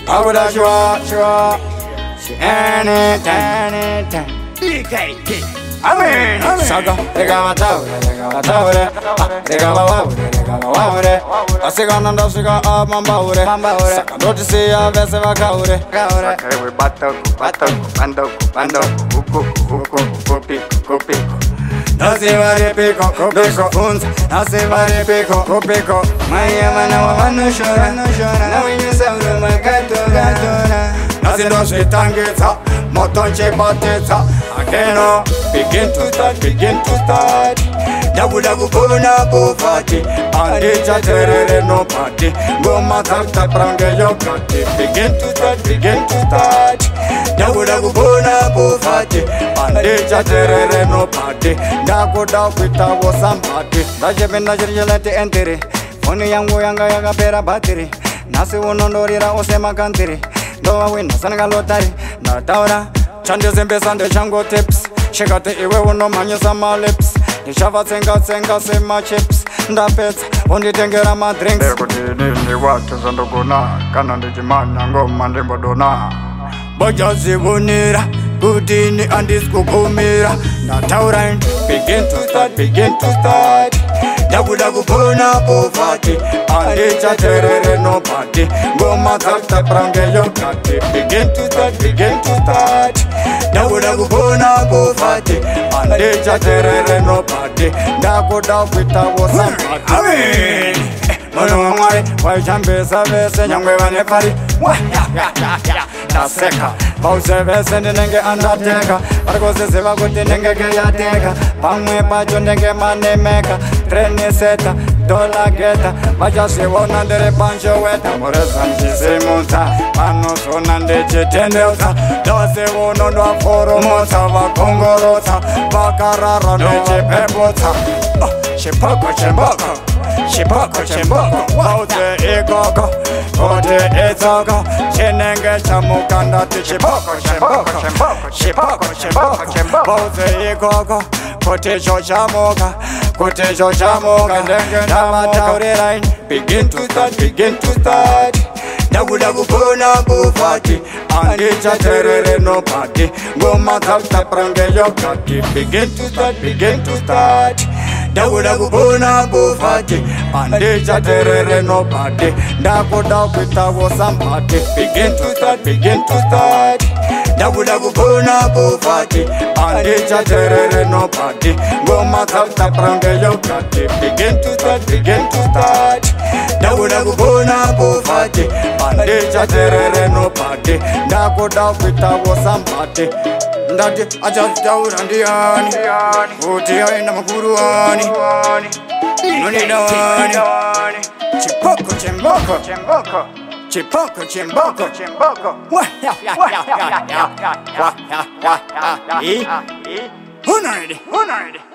How would I show? She anytime. DKT. I mean, Saga, they got my tower, they got my water. I say, I'm not sick of my bower. Saka, don't you see a vessel? Okay, we battle, bando, hook. No se va de pico, no se va de pico. My no llora, no viene sobre my gato. Nothing does it and gets up, motonche bateta. Again, begin to start. Dabu bona bufati, and it's a terror no party. Go matata prange yokati. Begin to start. Dabu bona bufati, and it's a terror no party. Dago with was somebody. Rajabin Najalati enteri. Only young yanga pera battery. Nasi wonondorira osema country. Doa win, Sanaga lotari, na Tawanda. Changes in base and the Shango tips. She got the iwe uno manyo sama lips. The shava senga say my chips. The pets, only tengera my drinks. There could be ni watu zandogona. Kana ndijimanya ngoma ndibodona. Bojazi wunira, Budini and this kukumira. Na Tawanda, begin to start. Dabu bona bufati, and it's a terror no party. Go matata prange yokati. Begin to start. Dabu bona bufati, and it's a terror no party. Dago with our somebody. Why chambe service young women a party? Naseka, Pause and Nenge undertaker. Argos is ever good in Nenge Gayateka. Pangwe Pajo Nenge Mane Maker. Treni Seta, Dola Geta. Majasi won under a bunch of weta. Moresan Chisemuta. Panos on under Chitendelta. Dose won on a foro mota. Kongorota. Bacarara Neche Pebota. Chipoko, Pause Egogo, Ote Ezogo, Chenenge Chamukanda to Chipoko, Pause Egogo, Cotejo Chamoga, Denga line, begin to start. Dabu bona bufati, and it's a terror no party. Go matata prange yokati, begin to start. Dabu bona bufati, and it's a terror no party. Dago with our somebody, begin to start. Dabu bona bufati, and it's a terror no party. Go matata prange yokati, begin to start. Dabu bona bufati, and it's a terror no party. Dago with our somebody. Ndati aja Tawanda Uti aina makuruani Noni dawani Chipoko Hunaridi